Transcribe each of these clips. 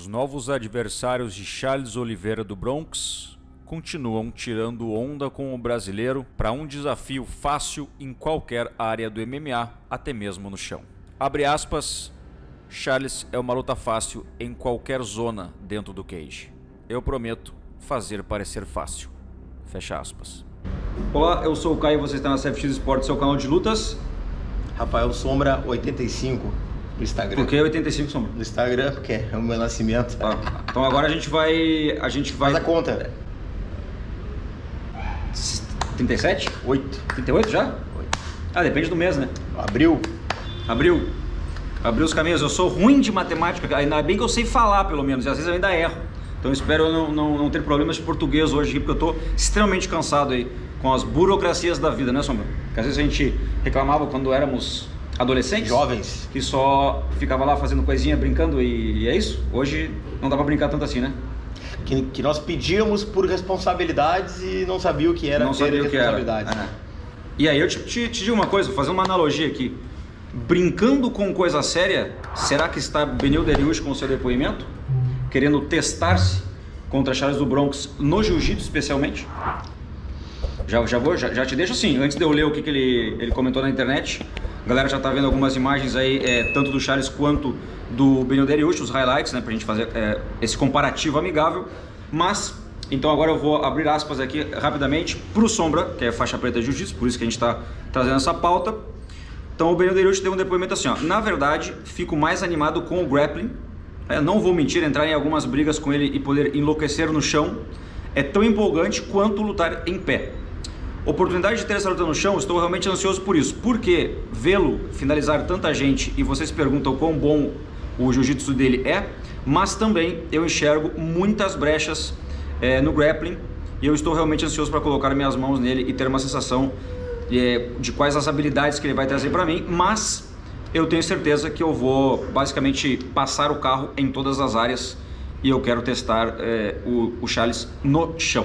Os novos adversários de Charles Oliveira do Bronx continuam tirando onda com o brasileiro para um desafio fácil em qualquer área do MMA, até mesmo no chão. Abre aspas, Charles é uma luta fácil em qualquer zona dentro do cage. Eu prometo fazer parecer fácil. Fecha aspas. Olá, eu sou o Caio e você está na CFX Esportes, seu canal de lutas. Rafael Sombra 85 no Instagram. Por que 85, Sombra? No Instagram, porque é o meu nascimento. Tá. Então agora a gente vai... Faz a conta. 37? 8. 38 já? 8. Ah, depende do mês, né? Abril. Abriu os caminhos. Eu sou ruim de matemática, ainda bem que eu sei falar pelo menos, e às vezes eu ainda erro. Então eu espero não ter problemas de português hoje, porque eu estou extremamente cansado aí com as burocracias da vida, né, Sombra? Porque às vezes a gente reclamava quando éramos adolescentes, Jovens, que só ficava lá fazendo coisinha, brincando e é isso. Hoje não dá pra brincar tanto assim, né? que nós pedíamos por responsabilidades e não sabia o que era não ter sabia o que responsabilidades. era. E aí eu te digo uma coisa, vou fazer uma analogia aqui. Brincando com coisa séria, será que está Beneil Dariush com seu depoimento? Querendo testar-se contra Charles do Bronx no jiu-jitsu especialmente? Já te deixo assim, antes de eu ler o que ele comentou na internet. A galera já tá vendo algumas imagens aí, tanto do Charles quanto do Beneil Dariush, os highlights, né, pra gente fazer esse comparativo amigável. Mas, então agora eu vou abrir aspas aqui rapidamente pro Sombra, que é faixa preta de jiu-jitsu, por isso que a gente tá trazendo essa pauta. Então o Beneil Dariush deu um depoimento assim, ó: na verdade, fico mais animado com o grappling. Não vou mentir, entrar em algumas brigas com ele e poder enlouquecer no chão é tão empolgante quanto lutar em pé. Oportunidade de ter essa luta no chão, estou realmente ansioso por isso. Porque vê-lo finalizar tanta gente e vocês perguntam quão bom o jiu-jitsu dele é, mas também eu enxergo muitas brechas no grappling e eu estou realmente ansioso para colocar minhas mãos nele e ter uma sensação de quais as habilidades que ele vai trazer para mim, mas eu tenho certeza que eu vou basicamente passar o carro em todas as áreas e eu quero testar o Charles no chão.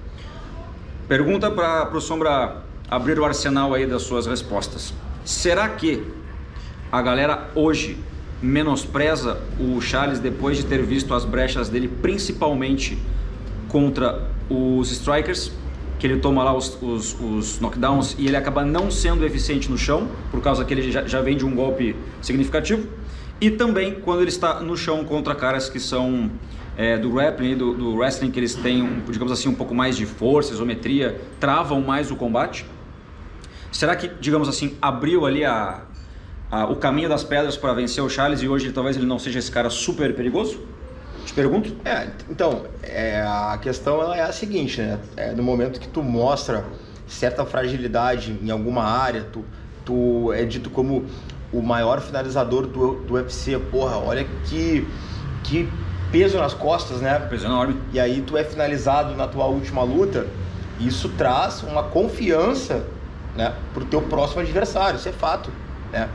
Pergunta para o Sombra abrir o arsenal aí das suas respostas. Será que a galera hoje menospreza o Charles depois de ter visto as brechas dele, principalmente contra os strikers, que ele toma lá os knockdowns e ele acaba não sendo eficiente no chão, por causa que ele já vem de um golpe significativo, e também quando ele está no chão contra caras que são do grappling e do wrestling, que eles têm, digamos assim, um pouco mais de força, isometria, travam mais o combate. Será que, digamos assim, abriu ali o caminho das pedras para vencer o Charles e hoje talvez ele não seja esse cara super perigoso? Te pergunto. Então, a questão ela é a seguinte, né? No momento que tu mostra certa fragilidade em alguma área, tu é dito como o maior finalizador do UFC. Porra, olha que peso nas costas, né? Peso enorme. E aí tu é finalizado na tua última luta, isso traz uma confiança, né, pro teu próximo adversário, isso é fato, né?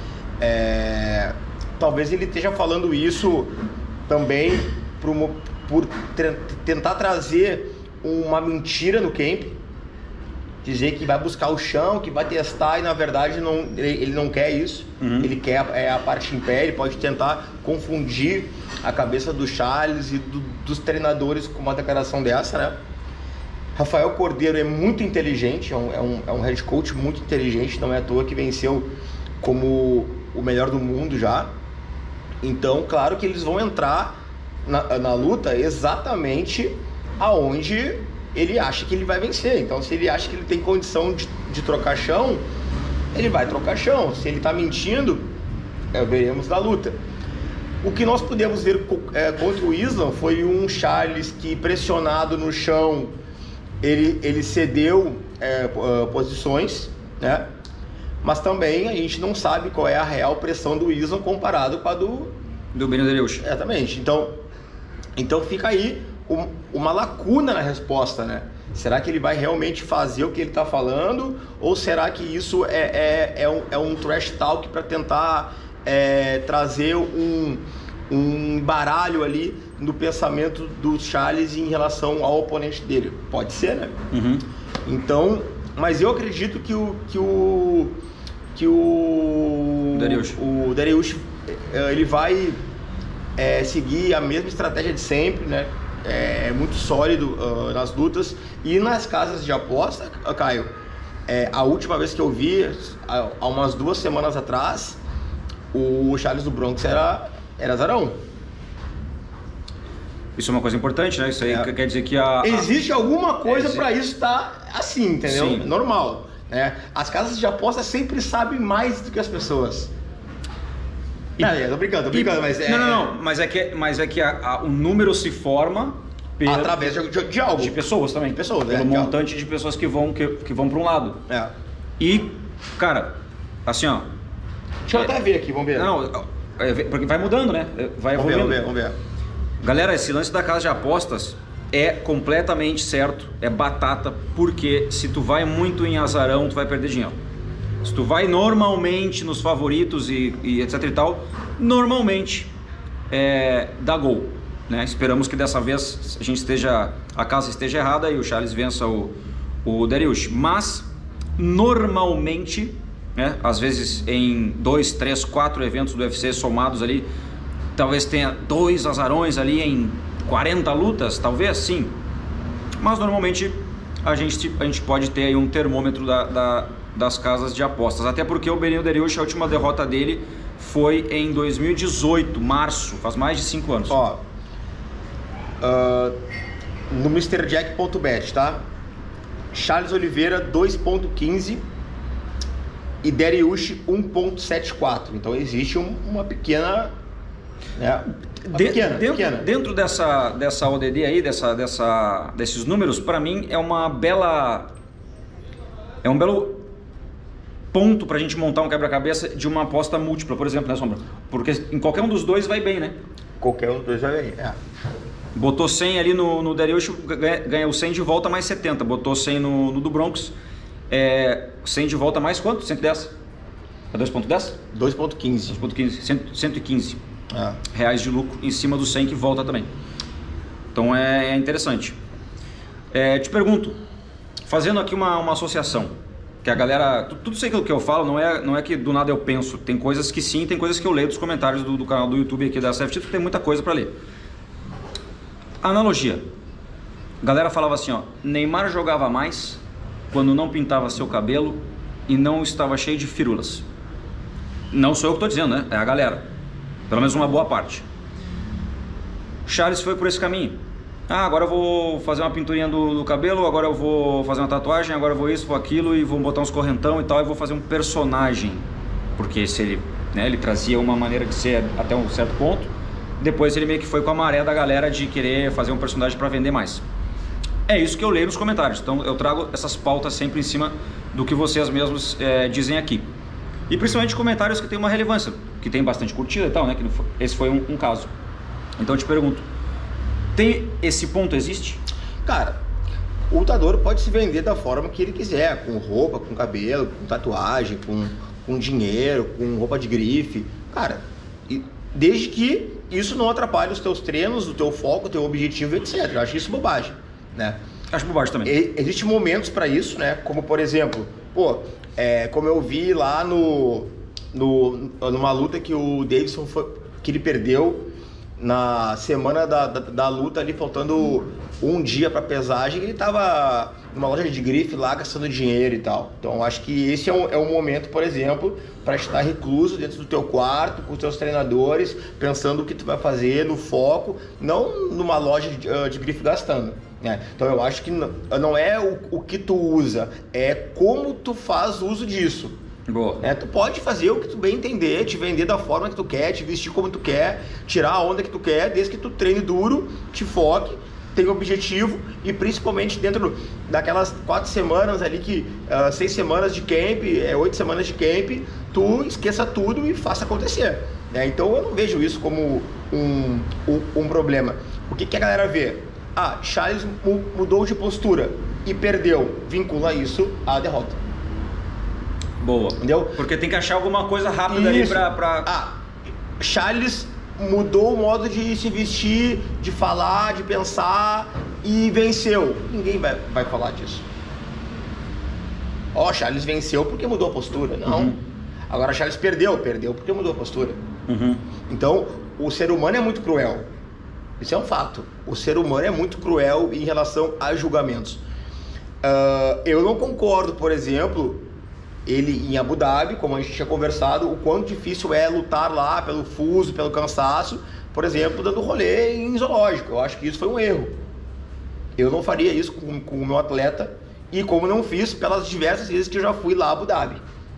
Talvez ele esteja falando isso também por tentar trazer uma mentira no camp, dizer que vai buscar o chão, que vai testar, e na verdade ele não quer isso. Ele quer a parte em pé. Ele pode tentar confundir a cabeça do Charles e dos treinadores com uma declaração dessa, né? Rafael Cordeiro é muito inteligente, é um head coach muito inteligente, não é à toa que venceu como o melhor do mundo já. Então, claro que eles vão entrar na luta exatamente aonde ele acha que ele vai vencer. Então, se ele acha que ele tem condição de trocar chão, ele vai trocar chão. Se ele está mentindo, veremos na luta. O que nós pudemos ver contra o Islam foi um Charles que, pressionado no chão, ele cedeu posições, né? Mas também a gente não sabe qual é a real pressão do Islam comparado com a do Beneil Dariush. Exatamente. Então fica aí uma lacuna na resposta, né? Será que ele vai realmente fazer o que ele está falando? Ou será que isso é um trash talk para tentar trazer um baralho ali no pensamento do Charles em relação ao oponente dele? Pode ser, né? Então, mas eu acredito que o Dariush ele vai seguir a mesma estratégia de sempre, né? É muito sólido nas lutas. E nas casas de aposta, Caio, a última vez que eu vi, há umas 2 semanas atrás, o Charles do Bronx era azarão. Isso é uma coisa importante, né? Isso aí quer dizer que existe alguma coisa para isso estar assim, entendeu? Sim. Normal. Né? As casas de aposta sempre sabem mais do que as pessoas. Tô brincando, mas Não, mas é que o número se forma através de algo. De pessoas também. Pessoas, pelo montante de pessoas que vão para um lado. E, cara, assim, ó. Deixa eu até ver aqui, vamos ver. Porque vai mudando, né? Vai evoluindo. Vamos ver. Galera, esse lance da casa de apostas é completamente certo, é batata, porque se tu vai muito em azarão, tu vai perder dinheiro. Se tu vai normalmente nos favoritos e etc e tal, normalmente dá gol, né? Esperamos que dessa vez a casa esteja errada e o Charles vença o Dariush. Mas normalmente, né, às vezes em 2, 3, 4 eventos do UFC somados ali, talvez tenha 2 azarões ali em 40 lutas, talvez sim. Mas normalmente a gente pode ter aí um termômetro das casas de apostas. Até porque o Beneil Dariush, a última derrota dele foi em 2018, março, faz mais de 5 anos. Ó, no MrJack.bet, tá? Charles Oliveira 2.15 e Dariush 1.74. Então existe uma pequena... pequena. Dentro dessa ODD aí, desses números, para mim é um belo ponto pra gente montar um quebra-cabeça de uma aposta múltipla, por exemplo, né, Sombra? Porque em qualquer um dos dois vai bem, né? Qualquer um dos dois vai bem, Botou 100 ali no Dariush, ganha o 100 de volta mais 70. Botou 100 no do Bronx, 100 de volta mais quanto? 110? É 2.10? 2.15. 2.15, 115 reais de lucro em cima do 100 que volta também. Então é interessante. Te pergunto, fazendo aqui uma associação, que a galera, tudo isso que eu falo não é que do nada eu penso, tem coisas que sim, tem coisas que eu leio dos comentários do canal do YouTube aqui da CFT, tem muita coisa para ler. Analogia. A galera falava assim, ó, Neymar jogava mais quando não pintava seu cabelo e não estava cheio de firulas. Não sou eu que estou dizendo, né? É a galera. Pelo menos uma boa parte. Charles foi por esse caminho. Agora eu vou fazer uma pinturinha do cabelo, agora eu vou fazer uma tatuagem, agora eu vou isso, vou aquilo e vou botar uns correntão e tal, e vou fazer um personagem. Porque se ele, né, ele trazia uma maneira de ser até um certo ponto, depois ele meio que foi com a maré da galera de querer fazer um personagem para vender mais. É isso que eu leio nos comentários, então eu trago essas pautas sempre em cima do que vocês mesmos dizem aqui. E principalmente comentários que tem uma relevância, que tem bastante curtida e tal, né? Que esse foi um caso. Então eu te pergunto, esse ponto existe? Cara, o lutador pode se vender da forma que ele quiser, com roupa, com cabelo, com tatuagem, com dinheiro, com roupa de grife. Cara, desde que isso não atrapalhe os teus treinos, o teu foco, o teu objetivo, etc. Eu acho isso bobagem, né? Acho bobagem também. Existem momentos para isso, né? Como por exemplo, como eu vi lá numa luta que o Davidson que ele perdeu na semana da luta ali, faltando um dia para pesagem, ele tava numa loja de grife lá gastando dinheiro e tal. Então acho que esse é um momento, por exemplo, para estar recluso dentro do teu quarto com os teus treinadores, pensando o que tu vai fazer no foco, não numa loja de grife gastando. Então eu acho que não é o que tu usa, é como tu faz uso disso. Boa. Tu pode fazer o que tu bem entender, te vender da forma que tu quer, te vestir como tu quer, tirar a onda que tu quer, desde que tu treine duro, te foque, tenha objetivo e principalmente dentro daquelas 4 semanas ali, 6 semanas de camp, 8 semanas de camp, tu esqueça tudo e faça acontecer. Então eu não vejo isso como um problema. O que a galera vê? Charles mudou de postura e perdeu, vincula isso à derrota. Boa. Entendeu? Porque tem que achar alguma coisa rápida ali pra... Charles mudou o modo de se vestir, de falar, de pensar e venceu. Ninguém vai falar disso. Charles venceu porque mudou a postura. Não. Agora Charles perdeu porque mudou a postura. Então, o ser humano é muito cruel. Isso é um fato. O ser humano é muito cruel em relação a julgamentos. Eu não concordo, por exemplo, ele em Abu Dhabi, como a gente tinha conversado, o quanto difícil é lutar lá pelo fuso, pelo cansaço, por exemplo, dando rolê em zoológico. Eu acho que isso foi um erro. Eu não faria isso com o meu atleta, e como não fiz pelas diversas vezes que eu já fui lá a Abu Dhabi.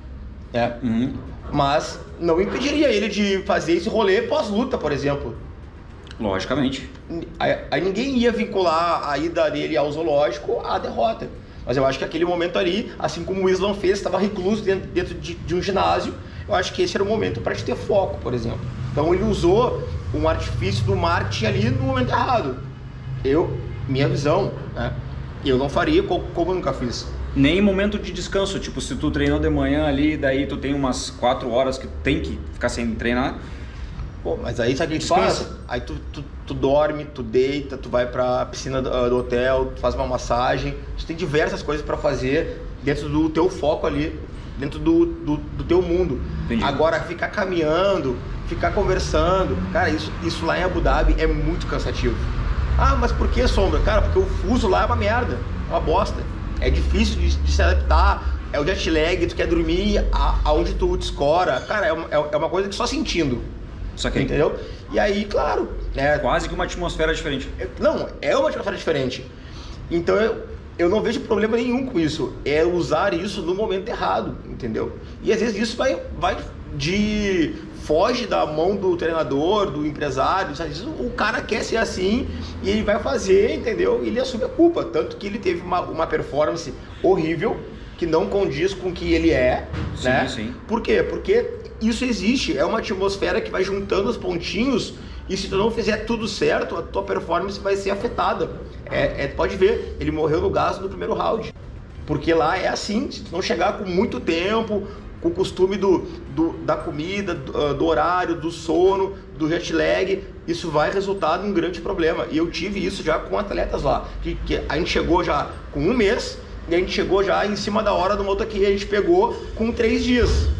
Mas não impediria ele de fazer esse rolê pós-luta, por exemplo. Logicamente. Aí ninguém ia vincular a ida dele ao zoológico à derrota. Mas eu acho que aquele momento ali, assim como o Islam fez, estava recluso dentro de um ginásio, eu acho que esse era o momento para te ter foco, por exemplo. Então ele usou um artifício do marketing ali no momento errado. Minha visão, né? Eu não faria como eu nunca fiz. Nem em momento de descanso, tipo, se tu treinou de manhã ali, daí tu tem umas 4 horas que tem que ficar sem treinar. Pô, mas aí sabe o que tu faz? Aí tu dorme, tu deita, tu vai pra piscina do hotel, tu faz uma massagem. Tu tem diversas coisas pra fazer dentro do teu foco ali, dentro do teu mundo. Entendi. Agora, ficar caminhando, ficar conversando, cara, isso lá em Abu Dhabi é muito cansativo. Ah, mas por que, Sombra? Cara, porque o fuso lá é uma merda, é uma bosta. É difícil de se adaptar, é o jet lag, tu quer dormir aonde tu te escora. Cara, é uma coisa que só sentindo. Entendeu? E aí, claro... Quase que uma atmosfera diferente. Não, é uma atmosfera diferente. Então eu não vejo problema nenhum com isso. É usar isso no momento errado, entendeu? E às vezes isso foge da mão do treinador, do empresário, sabe? O cara quer ser assim e ele vai fazer, entendeu? E ele assume a culpa. Tanto que ele teve uma performance horrível, que não condiz com o que ele é, sim, né? Sim. Por quê? Porque isso existe, é uma atmosfera que vai juntando os pontinhos, e se tu não fizer tudo certo, a tua performance vai ser afetada. Pode ver, ele morreu no gás no primeiro round. Porque lá é assim, se tu não chegar com muito tempo, com o costume da comida, do horário, do sono, do jet lag, isso vai resultar num grande problema. E eu tive isso já com atletas lá, que a gente chegou já com 1 mês, e a gente chegou já em cima da hora do motoqueiro, a gente pegou com 3 dias.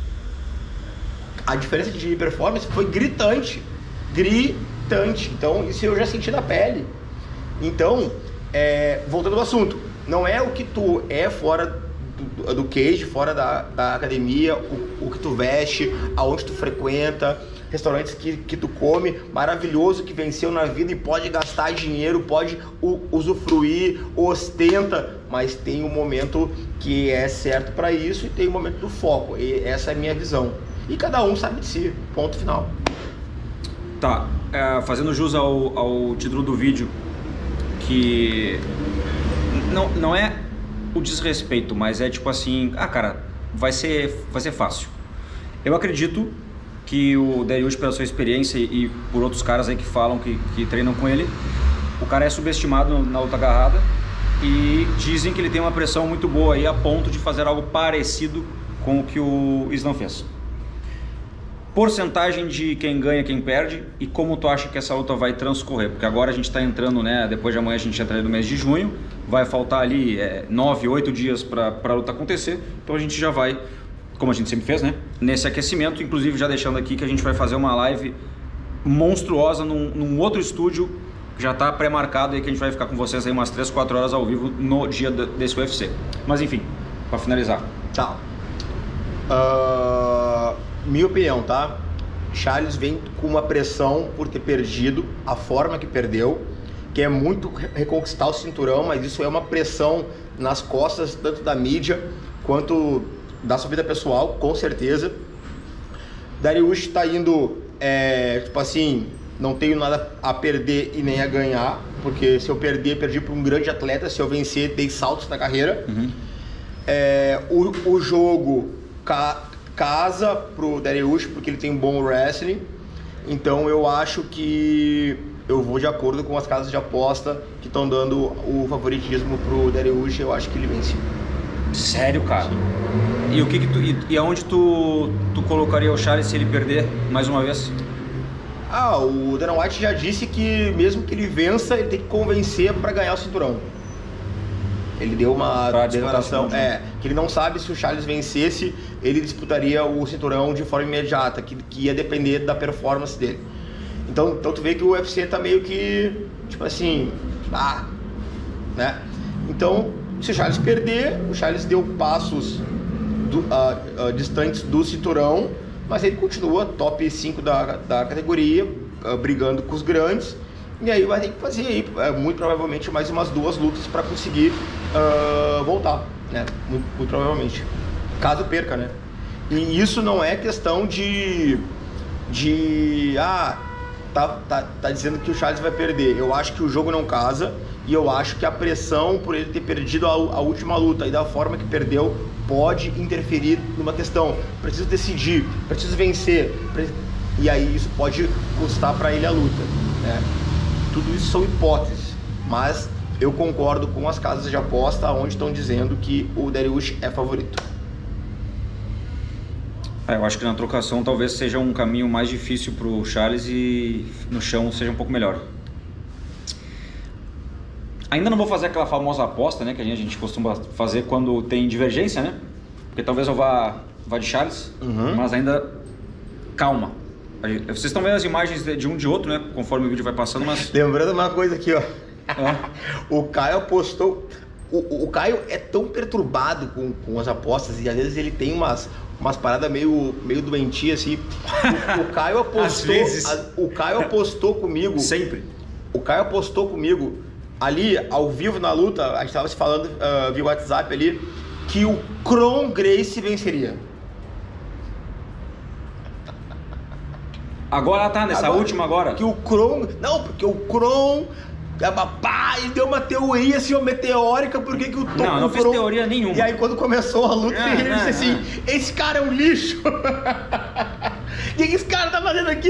A diferença de performance foi gritante. Então, isso eu já senti na pele. Então, voltando ao assunto, não é o que tu é fora do cage, fora da academia, o que tu veste, aonde tu frequenta, restaurantes que tu come, maravilhoso, que venceu na vida e pode gastar dinheiro, pode usufruir, ostenta, mas tem um momento que é certo para isso e tem um momento do foco. E essa é a minha visão. E cada um sabe de si, ponto final. Tá, fazendo jus ao título do vídeo, que não é o desrespeito, mas é tipo assim, cara, vai ser fácil. Eu acredito que o Dariush, pela sua experiência e por outros caras aí que falam que treinam com ele, o cara é subestimado na luta agarrada e dizem que ele tem uma pressão muito boa aí a ponto de fazer algo parecido com o que o Islam fez. Porcentagem de quem ganha, quem perde, e como tu acha que essa luta vai transcorrer? Porque agora a gente está entrando, né? Depois de amanhã a gente entra no mês de junho, vai faltar ali 9, 8 dias para a luta acontecer, então a gente já vai, como a gente sempre fez, né? Nesse aquecimento, inclusive já deixando aqui que a gente vai fazer uma live monstruosa num outro estúdio, que já está pré-marcado aí, que a gente vai ficar com vocês aí umas 3, 4 horas ao vivo no dia desse UFC. Mas enfim, para finalizar. Tá. Minha opinião, tá? Charles vem com uma pressão por ter perdido a forma que perdeu, que é muito reconquistar o cinturão, mas isso é uma pressão nas costas tanto da mídia quanto da sua vida pessoal, com certeza. Dariush tá indo, tipo assim, não tenho nada a perder e nem a ganhar, porque se eu perder, perdi para um grande atleta, se eu vencer, dei saltos na carreira. O jogo casa pro Dariush, porque ele tem um bom wrestling, então eu acho que eu vou de acordo com as casas de aposta que estão dando o favoritismo pro Dariush. Eu acho que ele vence. Sério, cara? E o que aonde tu colocaria o Charles se ele perder mais uma vez? O Dana White já disse que mesmo que ele vença, ele tem que convencer para ganhar o cinturão. Ele deu uma declaração que ele não sabe se o Charles vencesse, ele disputaria o cinturão de forma imediata, que ia depender da performance dele. Então tu vê que o UFC tá meio que, tipo assim, né? Então, se o Charles perder, o Charles deu passos distantes do cinturão, mas ele continua top 5 da categoria, brigando com os grandes, e aí vai ter que fazer aí, muito provavelmente mais umas 2 lutas para conseguir voltar, né? Muito provavelmente, caso perca, né? E isso não é questão tá dizendo que o Charles vai perder. Eu acho que o jogo não casa, e eu acho que a pressão por ele ter perdido a última luta e da forma que perdeu pode interferir numa questão. Preciso decidir, preciso vencer, e aí isso pode custar para ele a luta, né? Tudo isso são hipóteses, mas eu concordo com as casas de aposta onde estão dizendo que o Dariush é favorito. Eu acho que na trocação talvez seja um caminho mais difícil para o Charles e no chão seja um pouco melhor. Ainda não vou fazer aquela famosa aposta, né, que a gente costuma fazer quando tem divergência, né? Porque talvez eu vá de Charles, mas ainda calma. Vocês estão vendo as imagens de um de outro, né? Conforme o vídeo vai passando, mas... Lembrando uma coisa aqui, ó. O Caio postou... O Caio é tão perturbado com as apostas e às vezes ele tem umas paradas meio doentias assim. O Caio apostou... O Caio apostou comigo... Sempre. O Caio apostou comigo ali, ao vivo na luta, a gente estava se falando via WhatsApp ali, que o Kron Gracie venceria. Agora tá, nessa última agora? Que o Kron... Não, porque o Kron... ele deu uma teoria assim, meteórica, porque que o Tom... Não fez teoria nenhuma. E aí quando começou a luta, ele disse assim, esse cara é um lixo. O que esse cara tá fazendo aqui?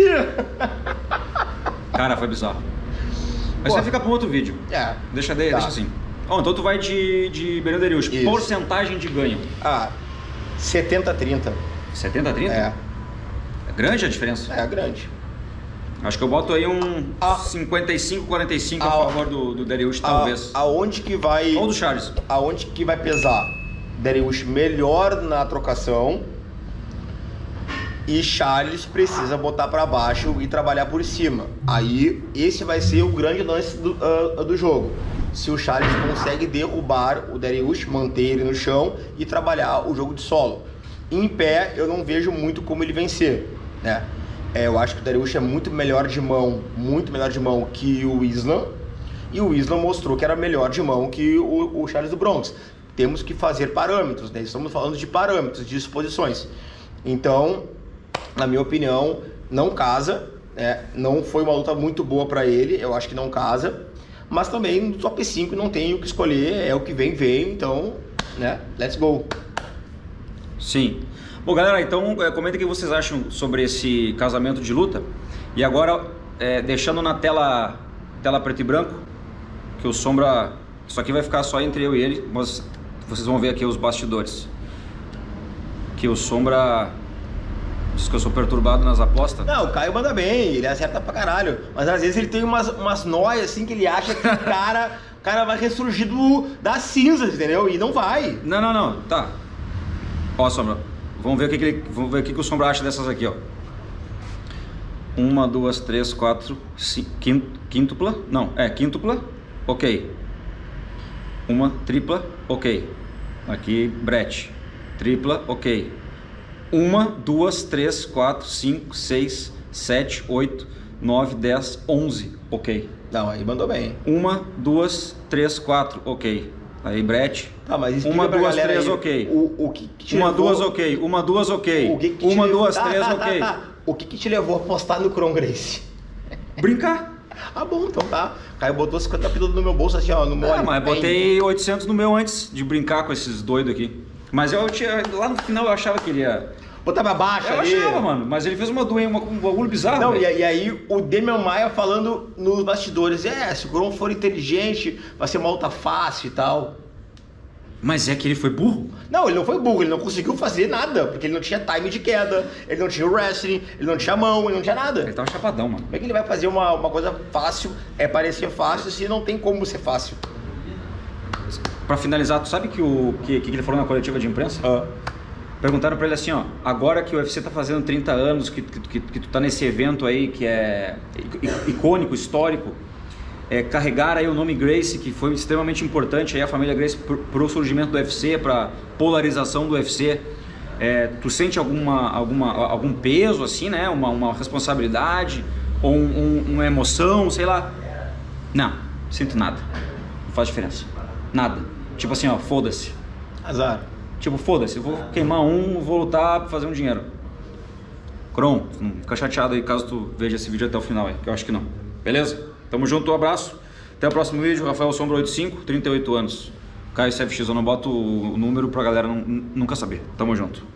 Cara, foi bizarro. Mas você fica para um outro vídeo. Deixa assim. Então tu vai de Beneil Dariush. Porcentagem de ganho. 70-30. 70-30? É grande a diferença? É grande. Acho que eu boto aí um 55-45 a favor do Dariush, talvez. Aonde que vai... Ou do Charles. Aonde que vai pesar? Dariush melhor na trocação e Charles precisa botar para baixo e trabalhar por cima. Aí esse vai ser o grande lance do jogo. Se o Charles consegue derrubar o Dariush, manter ele no chão e trabalhar o jogo de solo. Em pé eu não vejo muito como ele vencer, né? Eu acho que o Dariush é muito melhor de mão que o Islam. E o Islam mostrou que era melhor de mão que o Charles do Bronx. Temos que fazer parâmetros, né? Estamos falando de parâmetros, de exposições. Então, na minha opinião, não casa, né? Não foi uma luta muito boa para ele, eu acho que não casa. Mas também no top 5 não tem o que escolher, é o que vem, então, né? Let's go! Sim. Bom, galera, então comenta o que vocês acham sobre esse casamento de luta. E agora, deixando na tela preto e branco, que o Sombra... Isso aqui vai ficar só entre eu e ele, mas vocês vão ver aqui os bastidores. Que o Sombra diz que eu sou perturbado nas apostas. Não, o Caio manda bem, ele acerta pra caralho. Mas às vezes ele tem umas noias assim que ele acha que o cara vai ressurgir das cinzas, entendeu? E não vai. Não, tá. Ó, Sombra, vamos ver o que o Sombra acha dessas aqui, ó. 1, 2, 3, 4, 5, quíntupla. Não, quíntupla, ok. 1, tripla, ok. Aqui, brete. Tripla, ok. 1, 2, 3, 4, 5, 6, 7, 8, 9, 10, 11, ok. Não, aí mandou bem. 1, 2, 3, 4, ok. Aí, brete. Tá, mas 1, 2, 3, aí, ok. O que te 1, levou... 2, ok. 1, 2, ok. 1, 2, 3, ok. O que te levou a apostar no Kron Gracie? Brincar. Bom, então tá. Caio botou 50 pila no meu bolso assim, ó, no mole. Mas botei 800 no meu antes de brincar com esses doidos aqui. Mas lá no final eu achava que ele ia... Botava baixo ali. Eu achava, mano. Mas ele fez um bagulho bizarro. Não, e aí o Demian Maia falando nos bastidores, se o Kron for inteligente, vai ser uma luta fácil e tal. Mas é que ele foi burro? Não, ele não foi burro, ele não conseguiu fazer nada, porque ele não tinha time de queda, ele não tinha o wrestling, ele não tinha mão, ele não tinha nada. Ele tava chapadão, mano. Como é que ele vai fazer uma coisa fácil, parecer fácil, se não tem como ser fácil? Pra finalizar, tu sabe que ele falou na coletiva de imprensa? Perguntaram pra ele assim, ó, agora que o UFC tá fazendo 30 anos, que tu tá nesse evento aí que é icônico, histórico, carregar aí o nome Gracie, que foi extremamente importante aí a família Gracie pro surgimento do UFC, pra polarização do UFC, tu sente algum peso assim, né, uma responsabilidade ou uma emoção, sei lá? Não, sinto nada, não faz diferença, nada, tipo assim, ó, foda-se. Azar. Tipo, foda-se, eu vou queimar vou lutar pra fazer um dinheiro. Cron, não fica chateado aí caso tu veja esse vídeo até o final aí, que eu acho que não. Beleza? Tamo junto, um abraço. Até o próximo vídeo, Rafael Sombra 85, 38 anos. Caio CFX, eu não boto o número pra galera nunca saber. Tamo junto.